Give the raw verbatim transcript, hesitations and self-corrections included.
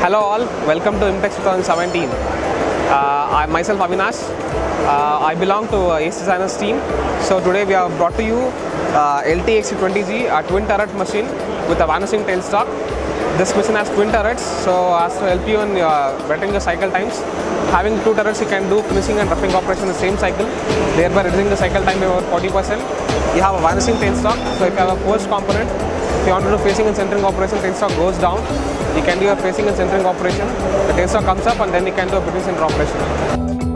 Hello all, welcome to IMTEX twenty seventeen. Uh, I myself Avinash. Uh, I belong to uh, Ace Designers team. So today we have brought to you uh, L T X C twenty G, a twin turret machine with a vanishing tailstock. This machine has twin turrets, so as to help you in uh, bettering your cycle times. Having two turrets, you can do finishing and roughing operation in the same cycle, thereby reducing the cycle time by over forty percent. You have a vanishing tailstock, so if you have a forged component, if you want to do facing and centering operation, tailstock goes down. You can do a facing and centering operation, the tailstock comes up, and then you can do a between center operation.